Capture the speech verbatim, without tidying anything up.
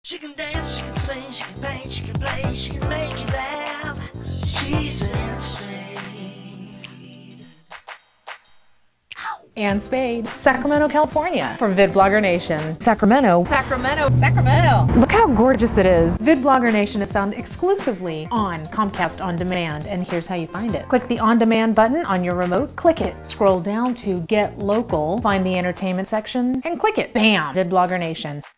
She can dance, she can sing, she can paint, she can play, she can make you laugh. She's in Spade. And Spade, Sacramento, California, for VidBlogger Nation. Sacramento. Sacramento, Sacramento. Look how gorgeous it is. VidBlogger Nation is found exclusively on Comcast On Demand, and here's how you find it. Click the On Demand button on your remote, click it, scroll down to Get Local, find the entertainment section, and click it. Bam! VidBlogger Nation.